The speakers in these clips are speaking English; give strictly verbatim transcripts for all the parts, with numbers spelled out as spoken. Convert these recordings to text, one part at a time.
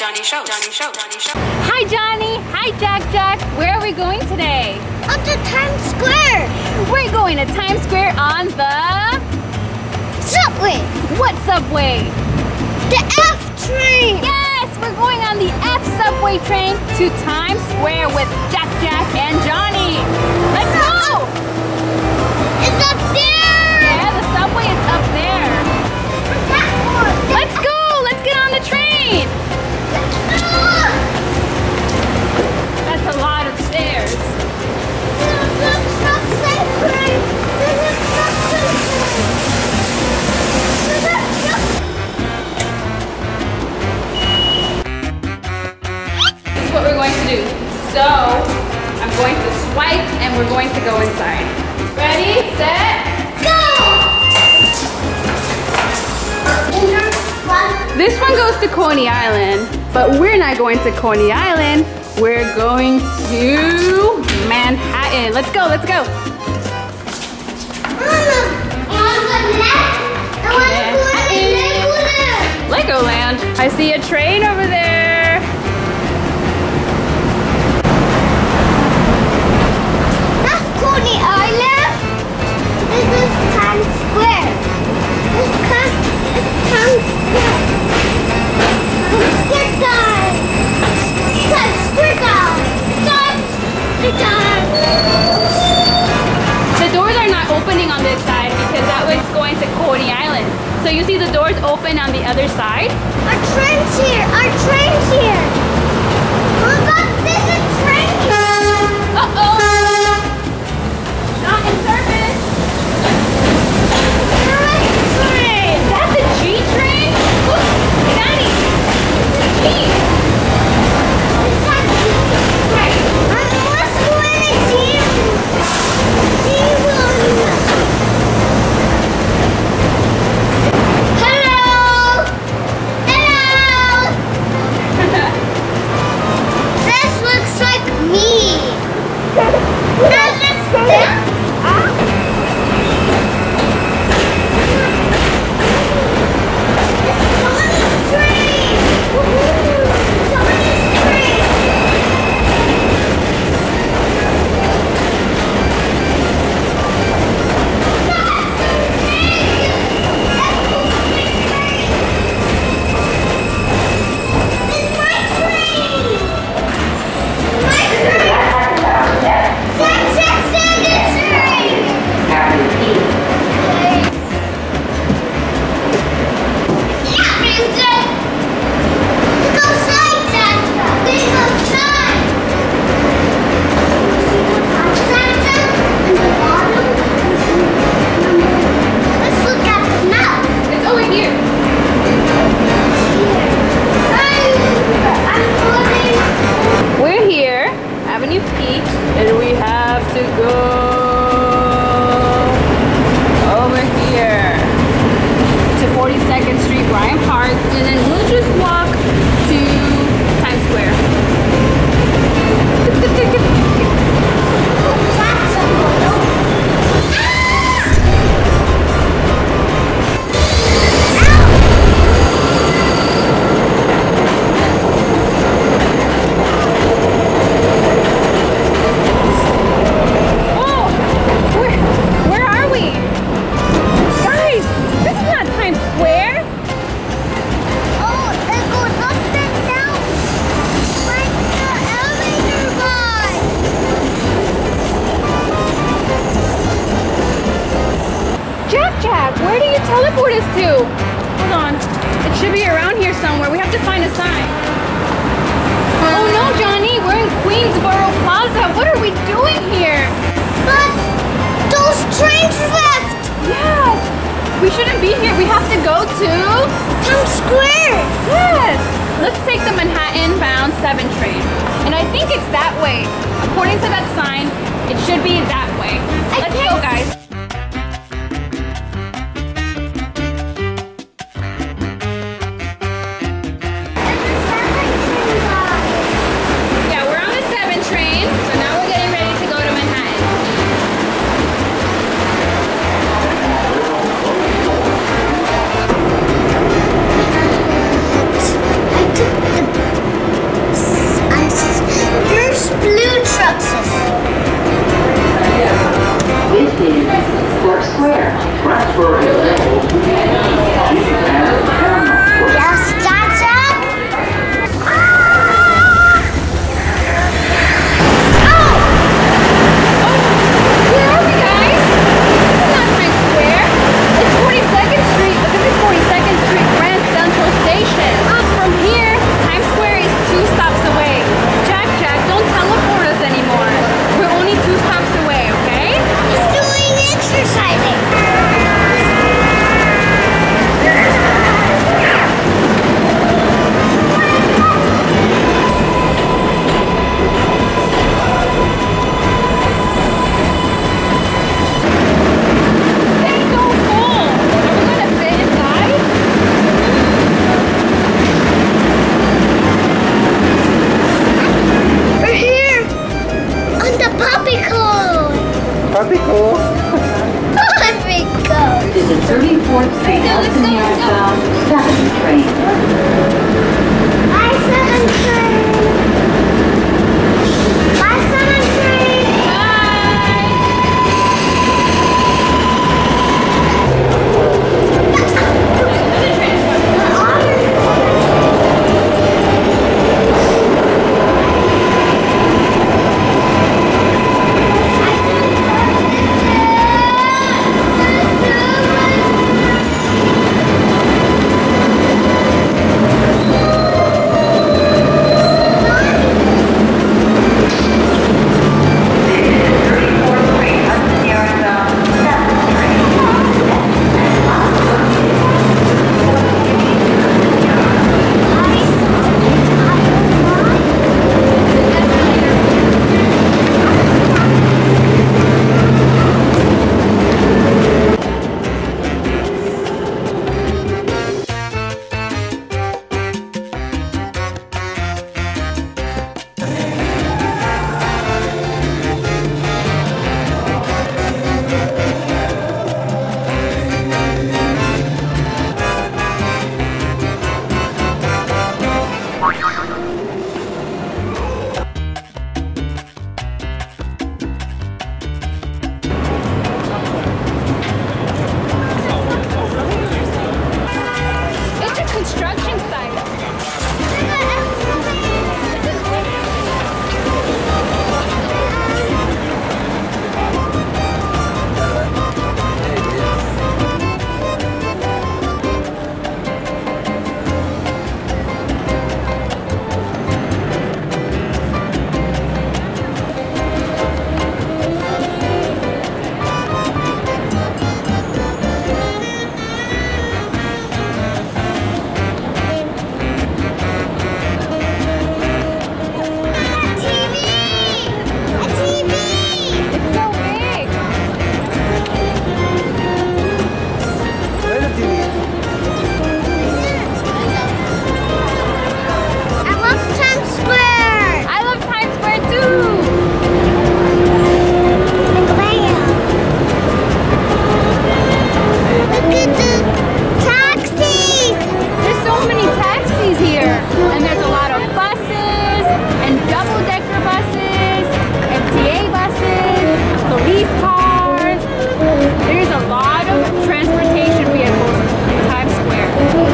Johny Show. Johny Show. Johny Show. Hi, Johnny. Hi, Jack Jack. Where are we going today? Up to Times Square. We're going to Times Square on the Subway. What subway? The F train. Yes, we're going on the F subway train to Times Square with Jack Jack and Johnny. Let's go. It's up there. Yeah, the subway is up there. Let's go. Let's get on the train. That's a lot of stairs. This is what we're going to do. So, I'm going to swipe and we're going to go inside. Ready, set, go! This one goes to Coney Island, but we're not going to Coney Island. We're going to Manhattan. Let's go, let's go. Legoland. I see a train over there. That's Coney Island. This is Times Square. This is Times Square. Times Square. Times Square. Times Square. The doors are not opening on this side because that way it's going to Coney Island. So you see the doors open on the other side? Our train's here. Our train's here. Look up, there's a train here. Uh-oh. Not in service. Train. Is that the G train? Look, Daddy. It's a G. It's not G. Right. Unless we're in a G. G will. And we have to go over here to forty-second Street, Bryant Park, and then we'll just walk to Times Square. Where do you teleport us to? Hold on. It should be around here somewhere. We have to find a sign. Oh no, Johnny. We're in Queensboro Plaza. What are we doing here? But those trains left. Yes. We shouldn't be here. We have to go to Times Square. Yes. Let's take the Manhattan bound seven train. And I think it's that way. According to that sign, it should be that way. Let's go, guys. I took the construction. This is Fort Square. Transfer is available. You can add a terminal. Yes, that's it. Oh! Where are we, guys? This is not Times Square. It's forty-second Street, but this is forty-second Street Grand Central Station. From here, Times Square is two stops away. Jack, Jack, don't teleport us anymore. We're only two stops away, okay? He's doing exercising. It's so full. Are we gonna fit inside? We're here on the puppy code. Puppy cool. Puppy code. To the thirty-fourth Street Hudson Yards bound seven train. Bye, seven train. Bye, seven train. It's a construction site. It's so big. Where's the T V? I love Times Square. I love Times Square too. Look at the taxis. There's so many taxis here. And there's a lot of buses and double-decker buses, M T A buses, police cars. There's a lot of transportation vehicles in Times Square.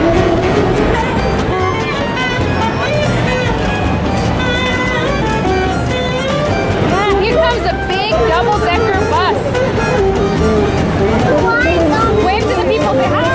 Yeah, here comes a big double-decker bus. Wave to the people, say hi.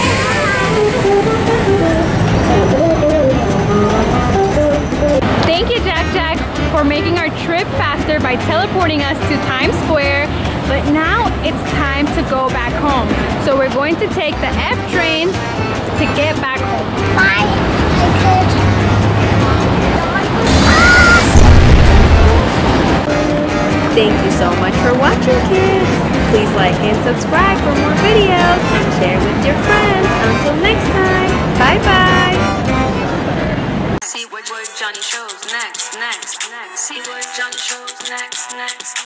Thank you, Jack Jack, for making our trip faster by teleporting us to Times Square. But now it's time to go back home. So we're going to take the F train to get back home. Bye. Thank you so much for watching, kids. Please like and subscribe for more videos and share with your friends. Until next time, bye-bye. See what Johnny shows next, next, next. See what Johnny shows next, next.